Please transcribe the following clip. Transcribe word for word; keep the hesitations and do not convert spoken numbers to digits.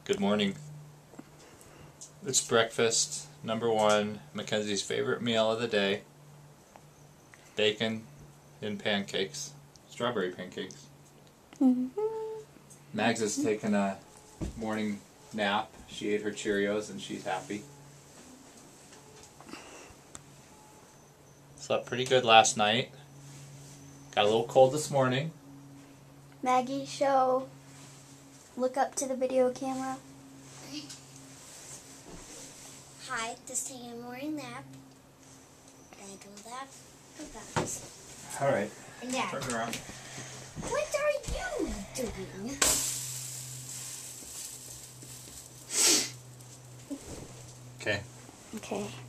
Good morning. It's breakfast, number one, Mackenzie's favorite meal of the day. Bacon and pancakes. Strawberry pancakes. Mm-hmm. Mags has taken a morning nap. She ate her Cheerios and she's happy. Slept pretty good last night. Got a little cold this morning. Maggie, show. Look up to the video camera. Hi, just taking a morning nap. Can I do that? Look at this. Alright. And Dad, Turn around. what are you doing? Okay. Okay.